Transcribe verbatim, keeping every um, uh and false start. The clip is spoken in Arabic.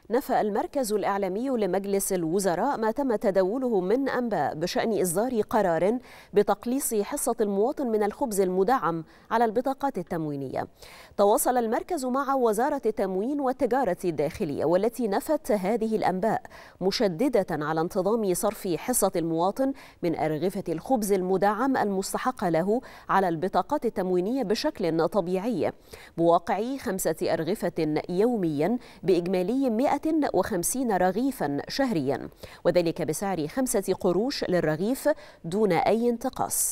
نفى المركز الإعلامي لمجلس الوزراء ما تم تداوله من أنباء بشأن إصدار قرار بتقليص حصة المواطن من الخبز المدعم على البطاقات التموينية. تواصل المركز مع وزارة التموين والتجارة الداخلية والتي نفت هذه الأنباء، مشددة على انتظام صرف حصة المواطن من أرغفة الخبز المدعم المستحق له على البطاقات التموينية بشكل طبيعي، بواقع خمسة أرغفة يوميا بإجمالي مئة وخمسين رغيفا شهريا، وذلك بسعر خمسة قروش للرغيف دون أي انتقاص.